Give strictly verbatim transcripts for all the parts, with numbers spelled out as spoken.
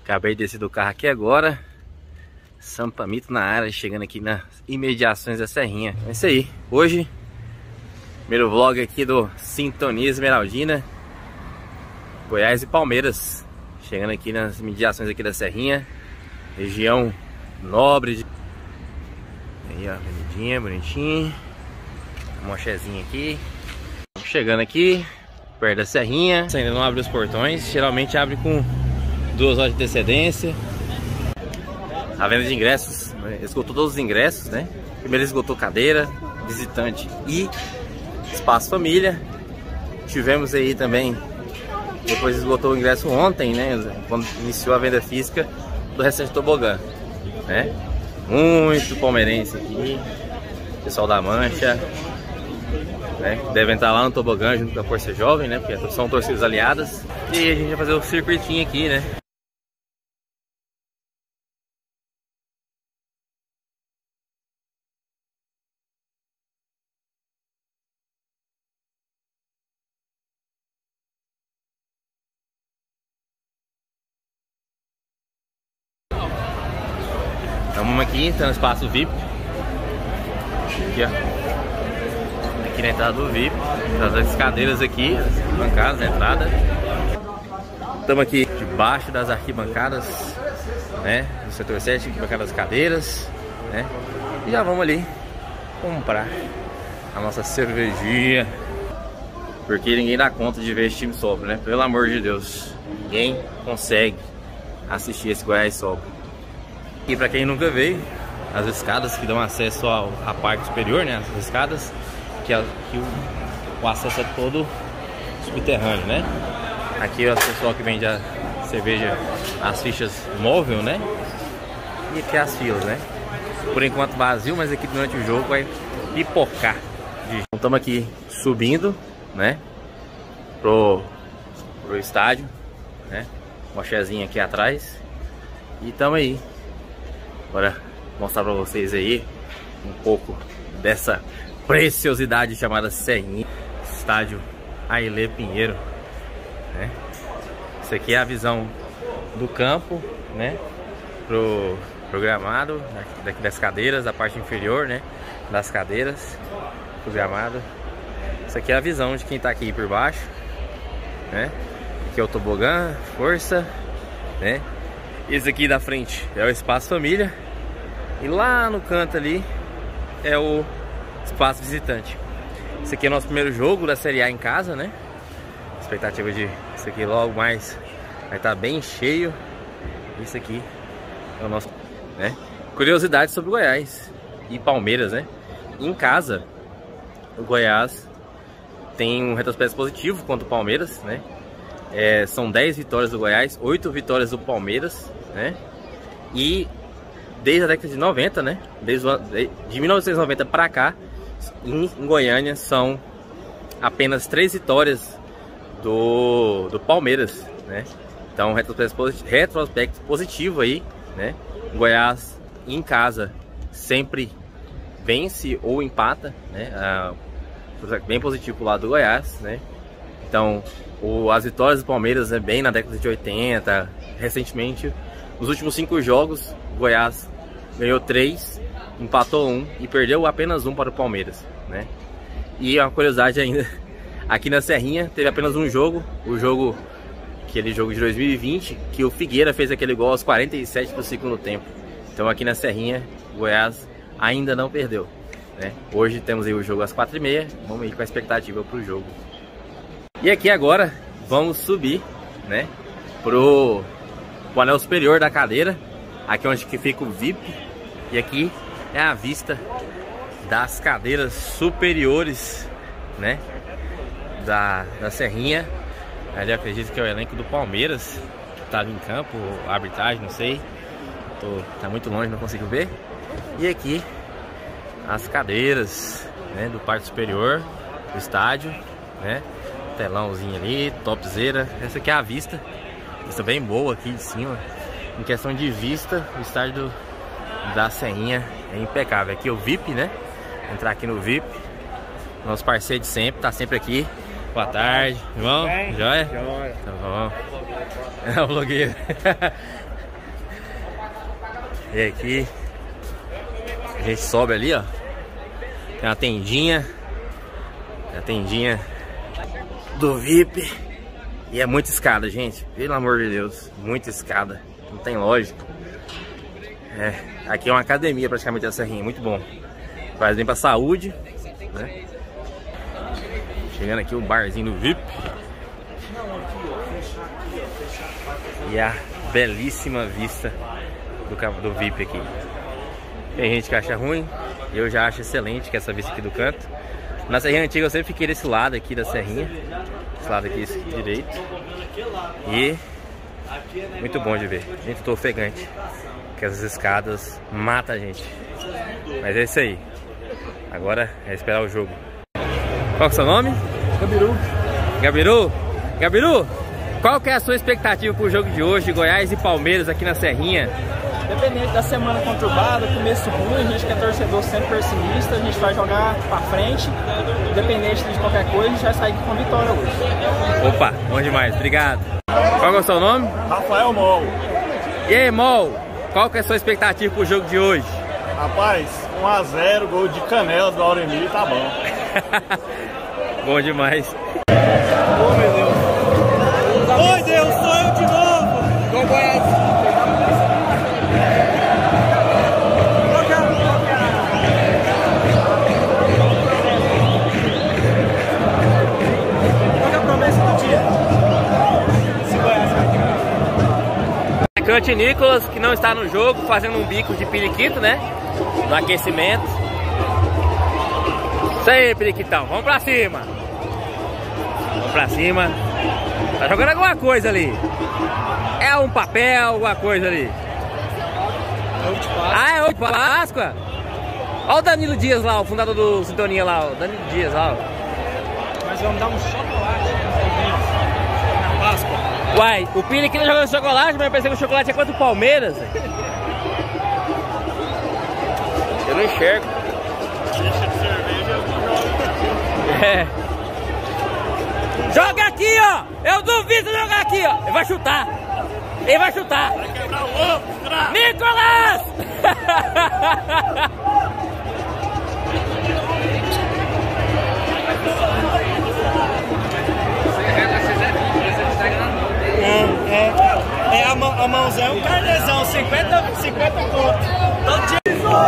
Acabei de descer do carro aqui agora. Sampamito na área, chegando aqui nas imediações da Serrinha. É isso aí. Hoje, primeiro vlog aqui do Sintonia Esmeraldina, Goiás e Palmeiras. Chegando aqui nas imediações aqui da Serrinha, região nobre de... Aí ó, bonitinha, bonitinho. Mochezinha aqui. Chegando aqui, perto da Serrinha. Ainda não abre os portões, geralmente abre com duas horas de antecedência. A venda de ingressos, esgotou todos os ingressos, né? Primeiro esgotou cadeira, visitante e espaço família. Tivemos aí também, depois esgotou o ingresso ontem, né? Quando iniciou a venda física do restante tobogã, né? Muito palmeirense aqui, pessoal da Mancha, né? Devem estar lá no tobogã junto com a Força Jovem, né? Porque são torcidas aliadas. E a gente vai fazer o circuitinho aqui, né? Estamos aqui, está no espaço V I P. Aqui, ó. Aqui na entrada do V I P. As cadeiras aqui, as bancadas na entrada. Estamos aqui debaixo das arquibancadas, né? No setor sete, arquibancadas das cadeiras, né? E já vamos ali comprar a nossa cervejinha. Porque ninguém dá conta de ver esse time sopro, né? Pelo amor de Deus. Ninguém consegue assistir esse Goiás sopro. E para quem nunca veio, as escadas que dão acesso ao, à parte superior, né? As escadas, que, é, que o, o acesso é todo subterrâneo, né? Aqui é o pessoal que vende a cerveja, as fichas móvel, né? E aqui as filas, né? Por enquanto vazio, mas aqui durante o jogo vai pipocar. Então estamos aqui subindo, né? Pro, pro estádio, né? Mochezinha aqui atrás. E estamos aí. Bora mostrar pra vocês aí um pouco dessa preciosidade chamada Serrinha, estádio Ailê Pinheiro, né? Isso aqui é a visão do campo, né? Pro programado, daqui das cadeiras, a parte inferior, né? Das cadeiras, programado. Isso aqui é a visão de quem tá aqui por baixo, né? Aqui é o tobogã, força, né? Esse aqui da frente é o espaço família. E lá no canto ali é o espaço visitante. Esse aqui é o nosso primeiro jogo da Série A em casa, né? Expectativa de isso aqui logo mais vai estar bem cheio. Isso aqui é o nosso, né? Curiosidade sobre o Goiás e Palmeiras, né? Em casa, o Goiás tem um retrospecto positivo contra o Palmeiras, né? É, são dez vitórias do Goiás, oito vitórias do Palmeiras, né? E desde a década de noventa, né? Desde o, de mil novecentos e noventa para cá, em, em Goiânia são apenas três vitórias do, do Palmeiras, né? Então, retrospecto positivo, retrospecto positivo aí, né? O Goiás em casa sempre vence ou empata, né? Ah, bem positivo pro lado do Goiás, né? Então, o, as vitórias do Palmeiras é bem na década de oitenta, recentemente. Nos últimos cinco jogos, o Goiás ganhou três, empatou um e perdeu apenas um para o Palmeiras, né? E uma curiosidade ainda, aqui na Serrinha teve apenas um jogo, o jogo, aquele jogo de dois mil e vinte, que o Figueira fez aquele gol aos quarenta e sete do segundo tempo. Então aqui na Serrinha, o Goiás ainda não perdeu, né? Hoje temos aí o jogo às quatro e meia, vamos ir com a expectativa para o jogo. E aqui agora vamos subir, né, pro, pro anel superior da cadeira. Aqui onde que fica o V I P. E aqui é a vista das cadeiras superiores, né, da, da Serrinha. Ali eu acredito que é o elenco do Palmeiras que estava em campo, a arbitragem, não sei. Tô, tá muito longe, não consigo ver. E aqui as cadeiras, né, do parte superior do estádio, né? Telãozinho ali, topzera. Essa aqui é a vista. Vista bem boa aqui de cima. Em questão de vista, o estádio do, da Serrinha é impecável. Aqui é o V I P, né? Entrar aqui no V I P. Nosso parceiro de sempre, tá sempre aqui. Boa tarde, irmão. Joia? Joia. Tá bom. É o blogueiro. E aqui a gente sobe ali, ó. Tem uma tendinha. Tem a tendinha do V I P. E é muita escada, gente. Pelo amor de Deus. Muita escada. Não tem lógica. É, aqui é uma academia praticamente a serrinha. Muito bom. Faz bem pra saúde, né? Chegando aqui o barzinho do V I P. E a belíssima vista do, do V I P aqui. Tem gente que acha ruim, eu já acho excelente que essa vista aqui do canto. Na serrinha antiga eu sempre fiquei desse lado aqui da serrinha. Esse lado aqui, esse direito. E muito bom de ver. Gente, eu tô ofegante, que essas escadas matam a gente. Mas é isso aí. Agora é esperar o jogo. Qual que é o seu nome? Gabiru. Gabiru? Gabiru, qual que é a sua expectativa pro jogo de hoje, Goiás e Palmeiras aqui na serrinha? Independente da semana conturbada, começo ruim, a gente que é torcedor sempre pessimista, a gente vai jogar pra frente. Independente de qualquer coisa, a gente vai sair com a vitória hoje. Opa, bom demais, obrigado. Qual que é o seu nome? Rafael Mol. E aí, Mol, qual que é a sua expectativa pro jogo de hoje? Rapaz, um a zero, gol de canela do Auremir, tá bom. Bom demais. Oh, meu Deus. Oi, Deus, sou eu de novo. Gol Goiás. Atacante Nicolas, que não está no jogo, fazendo um bico de periquito, né? No aquecimento. Isso aí, periquitão. Vamos pra cima. Vamos pra cima. Tá jogando alguma coisa ali. É um papel, alguma coisa ali. Ah, é ovo de Páscoa? Olha o Danilo Dias lá, o fundador do Sintonia lá, o Danilo Dias lá. Mas vamos dar um chocolate na Páscoa. Uai, o Pini aqui não jogando chocolate, mas eu pensei que o chocolate é contra o Palmeiras. Eu não enxergo. Deixa de cerveja, É. Joga aqui, ó! Eu duvido jogar aqui, ó! Ele vai chutar! Ele vai chutar! vai quebrar o ovo, Nicolas! É, é, é a, mão, a mãozão, é um carnezão, cinquenta, cinquenta pontos. Todo dia.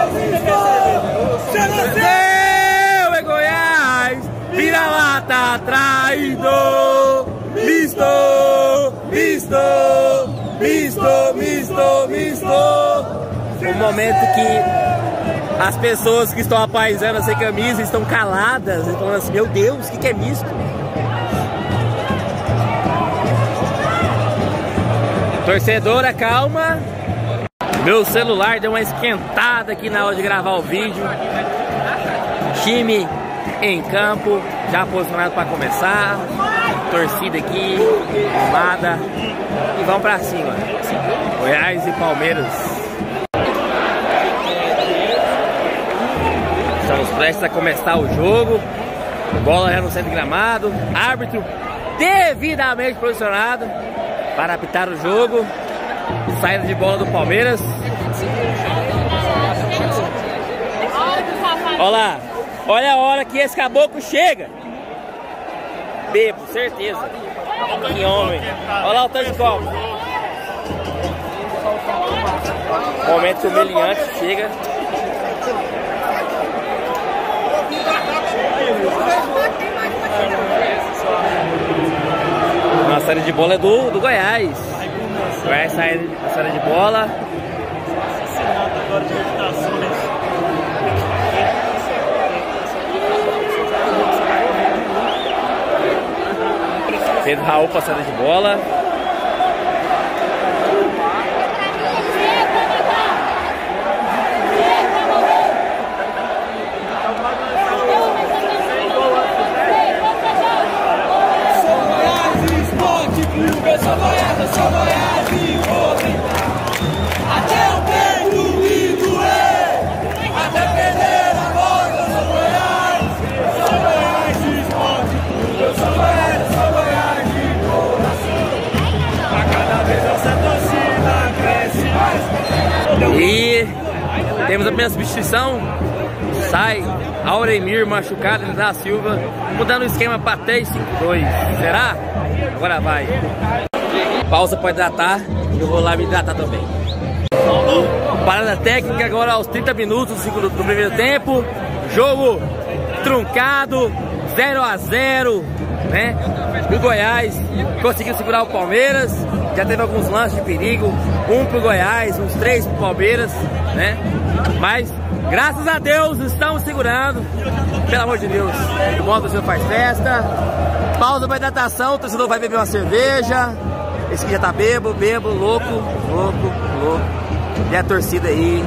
Seu é Goiás, vira-lata traidor. Misto, misto, misto, misto, misto. O momento que as pessoas que estão apaisando sem camisa estão caladas e falando assim: meu Deus, o que, que é misto? Torcedora, calma. Meu celular deu uma esquentada aqui na hora de gravar o vídeo. Time em campo, já posicionado para começar. Torcida aqui, armada. E vamos pra cima. Goiás e Palmeiras. Estamos prestes a começar o jogo. Bola já no centro de gramado. Árbitro devidamente posicionado para apitar o jogo. Saída de bola do Palmeiras. Olha lá. Olha a hora que esse caboclo chega. Bebo, certeza. Que homem. Olha lá o tanto de copo. Momento que o meliante chega. A saída de bola é do, do Goiás. Goiás sai a saída de bola. Pedro Raul para a saída de bola. E Temos a primeira substituição. Sai Auremir machucado, da Silva, mudando o esquema para três cinco dois. Será? Agora vai. Pausa para hidratar. Eu vou lá me hidratar também. Parada técnica agora aos trinta minutos do primeiro tempo. Jogo truncado, zero a zero, né? O Goiás conseguiu segurar o Palmeiras. Já teve alguns lances de perigo. Um pro Goiás, uns três pro Palmeiras, né? Mas, graças a Deus, estamos segurando. Pelo amor de Deus. O bom torcedor faz festa. Pausa para hidratação. O torcedor vai beber uma cerveja. Esse aqui já tá bebo, bebo, louco, louco, louco. E a torcida aí.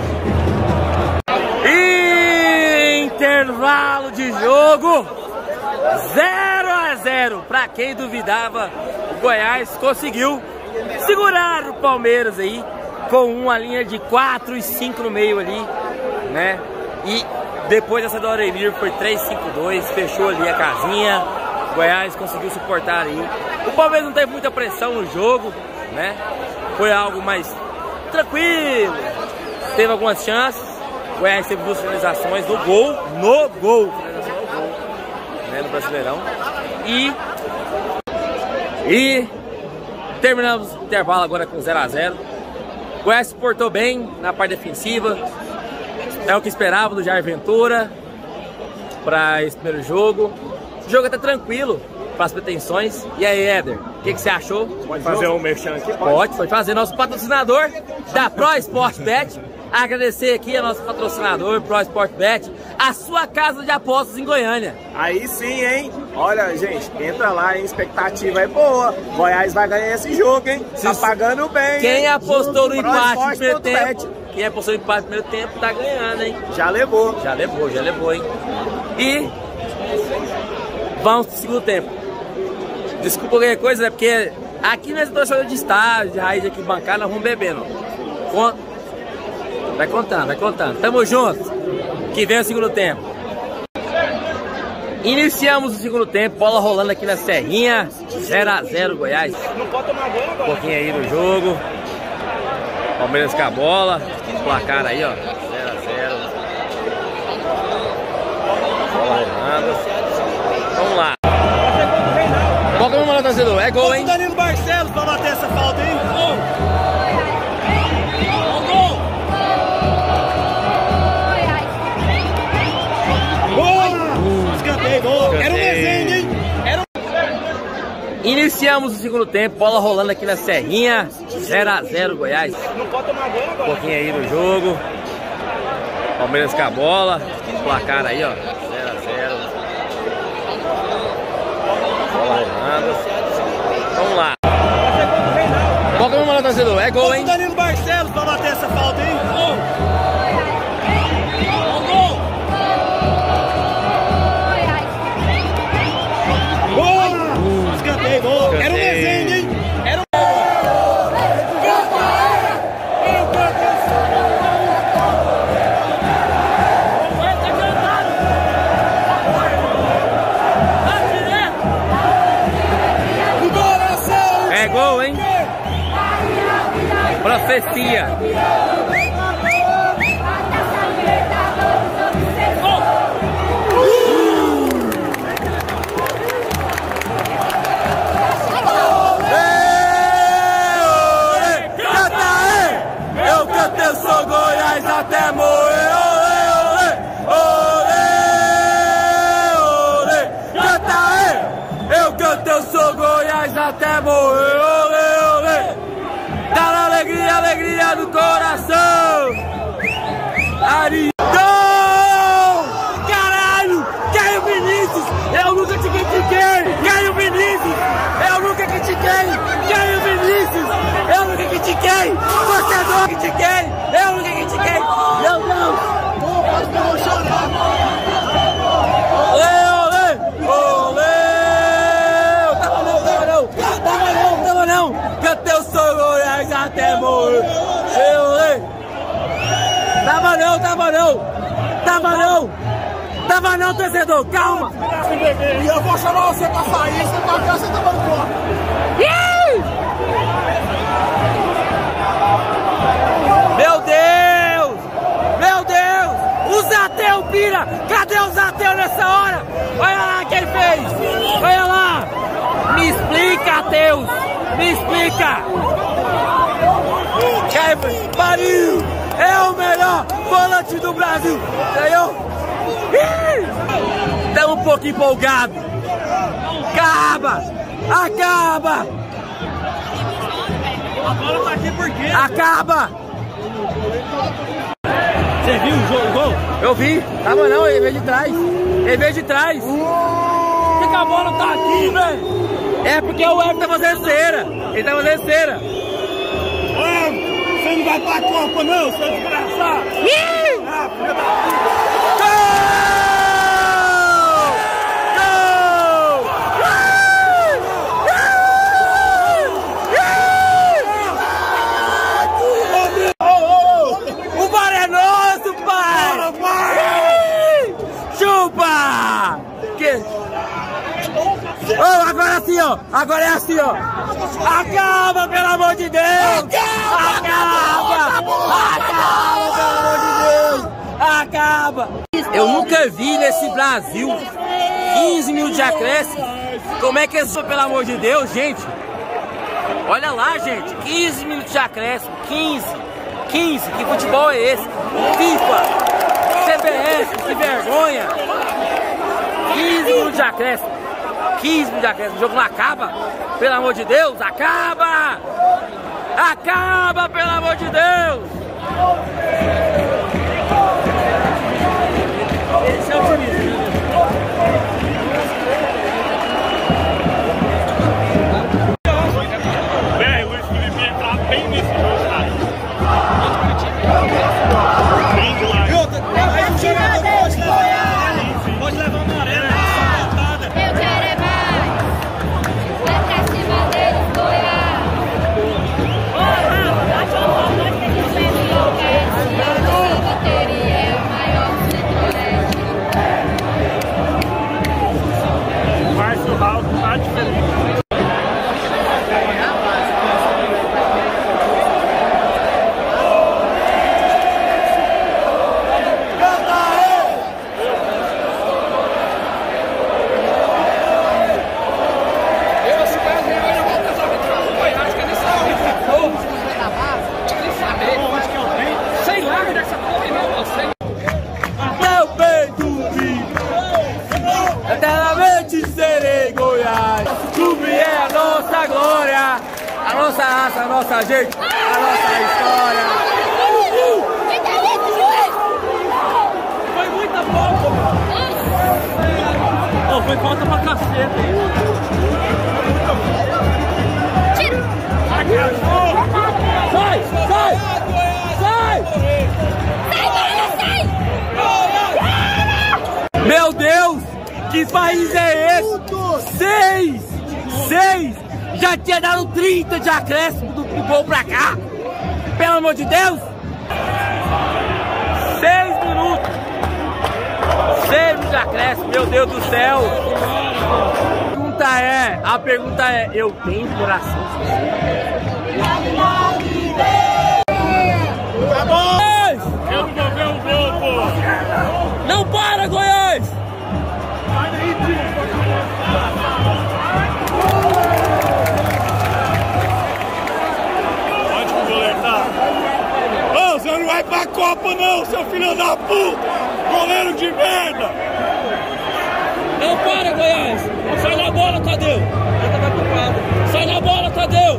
Intervalo de jogo. zero a zero. Pra quem duvidava, o Goiás conseguiu segurar o Palmeiras aí com uma linha de quatro e cinco no meio ali, né? E depois dessa do Auremir foi três cinco dois, fechou ali a casinha. O Goiás conseguiu suportar aí. O Palmeiras não teve muita pressão no jogo, né? Foi algo mais tranquilo. Teve algumas chances. O Goiás teve duas finalizações no gol, no gol, finalização no gol, né, no Brasileirão. E e terminamos o intervalo agora com zero a zero. O Goiás se portou bem na parte defensiva. É o que esperava do Jair Ventura para esse primeiro jogo. O jogo tá tranquilo para as pretensões. E aí, Éder, o que, que você achou? Pode fazer um merchan aqui? Pode, pode, pode fazer. Nosso patrocinador da Pro Sport Bet. Agradecer aqui a nosso patrocinador, Pro Sport Bet, a sua casa de apostas em Goiânia. Aí sim, hein? Olha, gente, entra lá, hein? Expectativa é boa. Goiás vai ganhar esse jogo, hein? Tá pagando bem. Quem hein? apostou no empate no primeiro tempo, quem apostou no empate no primeiro tempo tá ganhando, hein? Já levou. Já levou, já levou, hein? E vamos pro segundo tempo. Desculpa qualquer coisa, né? Porque aqui nós torcedores de estádio, de raiz aqui bancada, nós vamos bebendo. Conta. Vai contando, vai contando. Tamo junto. Que vem o segundo tempo. Iniciamos o segundo tempo. Bola rolando aqui na Serrinha. zero a zero Goiás. Não pode tomar gol agora. Um pouquinho aí no jogo. Palmeiras com a bola. Placar aí, ó. zero a zero. Bola rolando. Vamos lá. Qual que é o número, torcedor? É gol, hein? O Danilo Barcelos pra bater essa falta, hein? Gol. Era um desenho, hein? Era um... Iniciamos o segundo tempo, bola rolando aqui na Serrinha. zero a zero Goiás. Não pode tomar gol agora. Um pouquinho aí no jogo. Palmeiras com a bola. Placar aí, ó. zero a zero. Bola rolando. Vamos lá. Qual que é o número, torcedor? É gol, hein? O Danilo Barcelos pra bater essa falta, hein? Gol. Era um desenho, hein? Era um... É gol, hein? Profecia. Eu sou Goiás até morrer, olê, olê, olê, olê, canta aí. Eu canto, eu sou Goiás até morrer, olê, olê. Dá na alegria, alegria do coração. Ari. Gol! Caralho! Caio Vinícius! Eu nunca te critiquei! Caio Vinícius! Eu nunca critiquei! Caio Vinícius! Eu nunca critiquei! Torcedor critiquei! Eu nunca critiquei! Meu Deus! Eu vou chorar! Olê, olê! Olê! Tava não, tava não! Tava não, tava não! Cantei o sou Goiás até morrer! Olê! Tava não, tava não! Tava não! Tava não, torcedor! Calma! E eu vou chamar você pra sair, você tá cá, você tá no corpo! Meu Deus! que pariu! É o melhor volante do Brasil! Ganhou? Estamos um pouco empolgados! Acaba! Acaba! A bola tá aqui por quê? Acaba! Você viu o jogo, o gol? Eu vi, tava não, ele veio de trás. Ele veio de trás. Por que, que a bola tá aqui, velho? É porque o Everton tá fazendo cera. Ele tá fazendo cera. Ô, você não vai pra Copa não, seu desgraçado! Ah, filha da puta! O VAR é nosso, pai! Chupa! Que... Oh, agora sim, ó! Agora é assim, ó! Acaba, pelo amor de Deus! Acaba! Acaba, pelo amor de Deus! Acaba! Eu nunca vi nesse Brasil quinze minutos de acréscimo. Como é que é isso, pelo amor de Deus, gente? Olha lá, gente! quinze minutos de acréscimo! quinze! quinze! Que futebol é esse? FIFA! C B S! Que vergonha! quinze minutos de acréscimo! quinze minutos de acréscimo! O jogo não acaba! Pelo amor de Deus! Acaba! Acaba, pelo amor de Deus! Esse é o time. Velho, o Luiz Felipe ia entrar bem nesse jogo, cara. Bem do lado. Aí o jogador pode levar, pode levar uma arena. Eu quero é mais. Vai pra cima deles, Goiás. Porra, bate uma bola, nós temos que ser a bateria é o maior do Centro-Oeste. O Márcio Raul tá diferente. Eternamente serei Goiás. Clube é a nossa glória, a nossa raça, a nossa gente, a nossa história. Foi muita bola! Oh, foi falta pra caceta. Tira! Sai, sai, sai! Sai, sai! Meu Deus, que país é esse? Seis, seis, já tinha dado trinta de acréscimo do, do gol pra cá. Pelo amor de Deus. Seis minutos. Seis minutos de acréscimo, meu Deus do céu. A pergunta é, a pergunta é, eu tenho coração? Goiás! Eu não vou ver o gol, pô. Não para, Goiás! Onde que o goleiro tá? Ô, você não vai pra Copa não, seu filho da puta! Goleiro de merda! Não para, Goiás! Sai na bola, Tadeu! Sai na bola, Tadeu!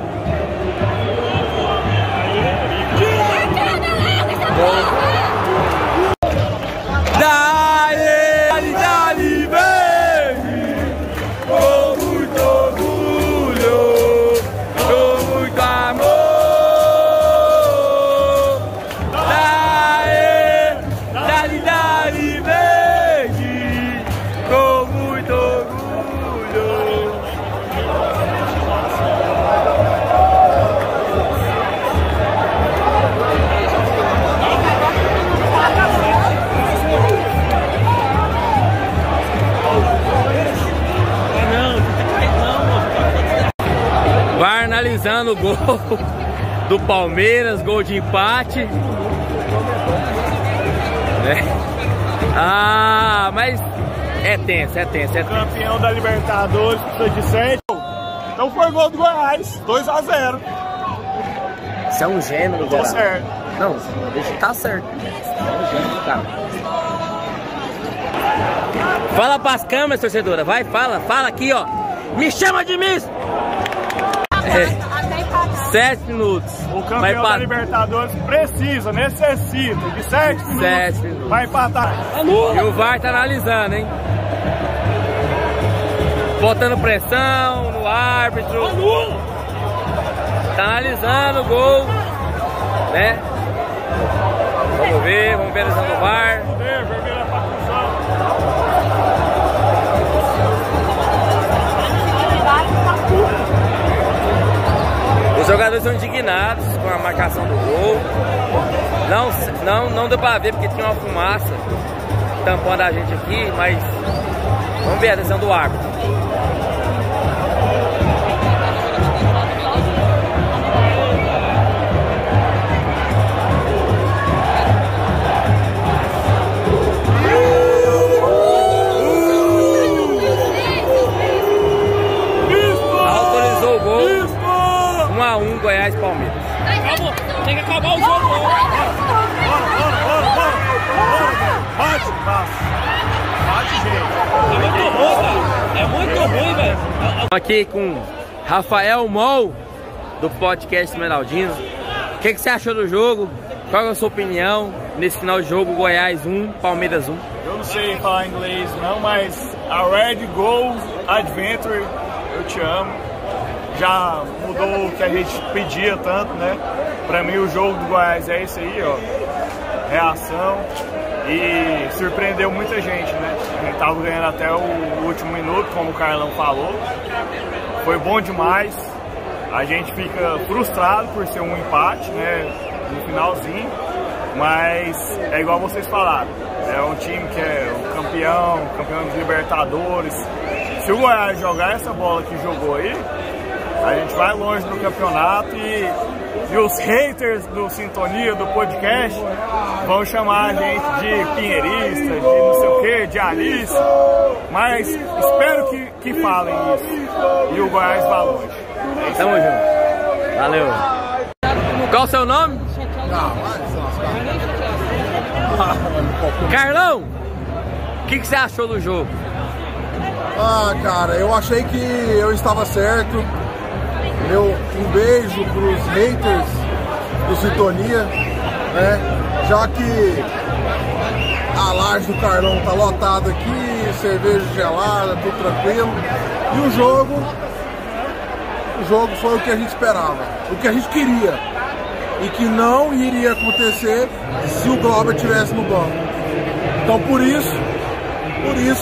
Dale, dale, vem! Com muito orgulho, com muito amor. Dale, dale, dale, vem! Com muito orgulho. Vai analisando o gol do Palmeiras, gol de empate. É. Ah, mas é tenso, é tenso, é tenso. Campeão da Libertadores, precisa de sete. Então foi gol do Goiás, dois a zero. Você é um gênio, Tô certo. Não, deixa tá certo. É um gênio, cara. Fala pras câmeras, torcedora. Vai, fala, fala aqui, ó. Me chama de Miss! É. Sete minutos. O campeão da Libertadores precisa, necessita de sete minutos. Sete minutos. Vai empatar. E o V A R tá analisando, hein? Botando pressão no árbitro. Tá analisando o gol, né? Vamos ver, vamos ver a analisando o V A R. Os jogadores são indignados com a marcação do gol. Não, não, não deu pra ver porque tinha uma fumaça tampando a gente aqui, mas vamos ver a decisão do árbitro. Autorizou o gol. um a um Goiás e Palmeiras. Acabou. Tem que acabar o jogo. Bora, bora, bora, bora, bora. Bate, bate. Bate, gente. É muito ruim, cara. É muito ruim, velho. Aqui com Rafael Mol, do podcast Esmeraldino. O que, que você achou do jogo? Qual é a sua opinião nesse final de jogo? Goiás um, Palmeiras um. Eu não sei falar inglês não, mas a Red Goal Adventure, eu te amo. Já mudou o que a gente pedia tanto, né? Pra mim o jogo do Goiás é esse aí, ó. Reação. E surpreendeu muita gente, né? A gente tava ganhando até o último minuto, como o Carlão falou. Foi bom demais. A gente fica frustrado por ser um empate, né? No finalzinho. Mas é igual vocês falaram. É um time que é o campeão, campeão dos Libertadores. Se o Goiás jogar essa bola que jogou aí, a gente vai longe no campeonato e, e os haters do Sintonia, do podcast, vão chamar a gente de pinheirista, de não sei o que, de Alice. Mas espero que, que falem isso e o Goiás vá longe. É Tamo junto. Valeu. Qual o seu nome? Carlão, o que, que você achou do jogo? Ah, cara, eu achei que eu estava certo. Meu, um beijo pros haters do Sintonia, né? Já que a laje do Carlão tá lotada aqui, cerveja gelada, tudo tranquilo. E o jogo, o jogo foi o que a gente esperava, o que a gente queria. E que não iria acontecer se o Glauber estivesse no banco. Então por isso, por isso,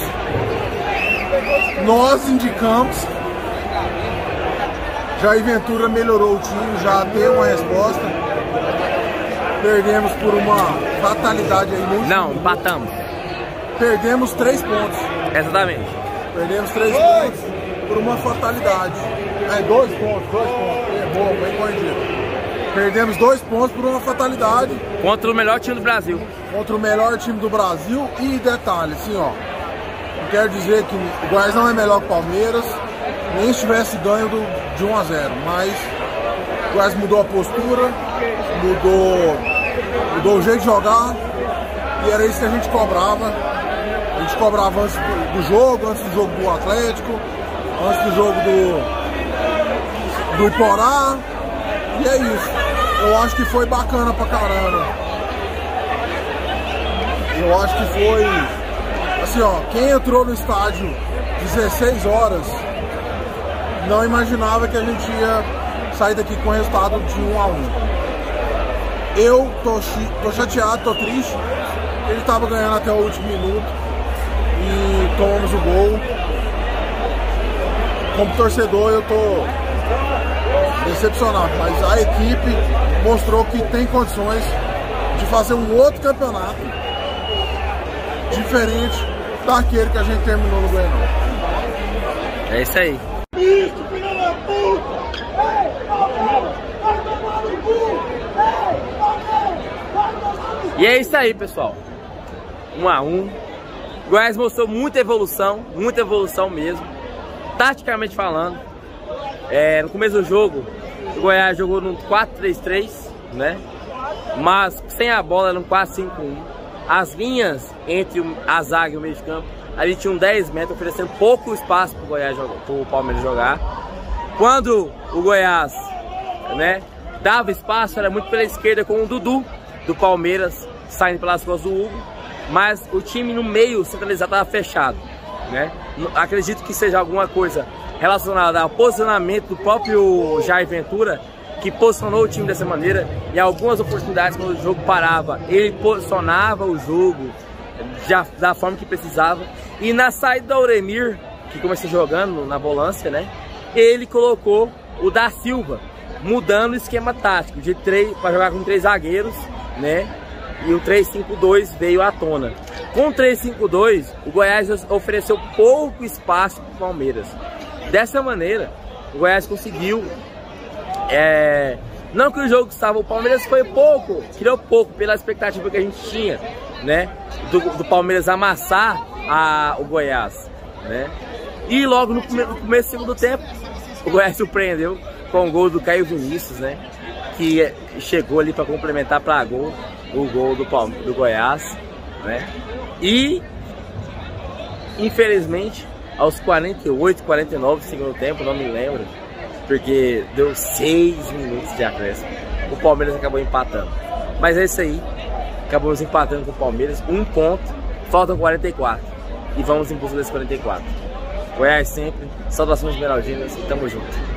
nós indicamos. Jair Ventura melhorou o time, já deu uma resposta. Perdemos por uma fatalidade aí no Não, empatamos. Perdemos três pontos. Exatamente. Perdemos três pontos por uma fatalidade. É, dois pontos, dois pontos. É bom, bem corrigido. Perdemos dois pontos por uma fatalidade. Contra o melhor time do Brasil. Contra o melhor time do Brasil. E detalhe, assim, ó. Não quero dizer que o Goiás não é melhor que o Palmeiras, nem se tivesse ganho do, de um a zero. Mas o Goiás mudou a postura, mudou, mudou o jeito de jogar. E era isso que a gente cobrava. A gente cobrava antes do, do jogo, antes do jogo do Atlético, antes do jogo do, do Iporá. E é isso. Eu acho que foi bacana pra caramba. Eu acho que foi... Assim, ó, quem entrou no estádio dezesseis horas não imaginava que a gente ia sair daqui com o resultado de um a um. Eu tô, tô chateado, tô triste. Ele tava ganhando até o último minuto e tomamos o gol. Como torcedor, eu tô decepcionado, mas a equipe mostrou que tem condições de fazer um outro campeonato diferente daquele que a gente terminou no Goianão. É isso aí. E é isso aí, pessoal. Um a um. O Goiás mostrou muita evolução, muita evolução mesmo. Taticamente falando. É, no começo do jogo, O Goiás jogou num quatro três três, né? Mas sem a bola era um quatro cinco um. As linhas entre a zaga e o meio de campo ali tinham dez metros, oferecendo pouco espaço para o Goiás jogar, pro Palmeiras jogar. Quando o Goiás, né, dava espaço, era muito pela esquerda com o Dudu do Palmeiras saindo pelas costas do Hugo, mas o time no meio centralizado estava fechado, né? Acredito que seja alguma coisa relacionada ao posicionamento do próprio Jair Ventura, que posicionou o time dessa maneira. E algumas oportunidades, quando o jogo parava, ele posicionava o jogo já, da forma que precisava. E na saída do Auremir, que começou jogando na volância, né, ele colocou o da Silva, mudando o esquema tático de três para jogar com três zagueiros, né? E o três cinco dois veio à tona. Com o três cinco dois, o Goiás ofereceu pouco espaço para o Palmeiras. Dessa maneira, o Goiás conseguiu. É, não que o jogo estava, o Palmeiras foi pouco, criou pouco pela expectativa que a gente tinha, né? Do, do Palmeiras amassar a, o Goiás, né? E logo no, primeiro, no começo do segundo tempo, o Goiás surpreendeu com o gol do Caio Vinícius, né? Que chegou ali para complementar para gol o gol do, do Goiás, né? E infelizmente aos quarenta e oito, quarenta e nove do segundo tempo, não me lembro, porque deu seis minutos de acréscimo, o Palmeiras acabou empatando. Mas é isso aí, acabamos empatando com o Palmeiras, um ponto, faltam quarenta e quatro e vamos em busca desses quarenta e quatro. Goiás sempre, saudações esmeraldinas e tamo junto.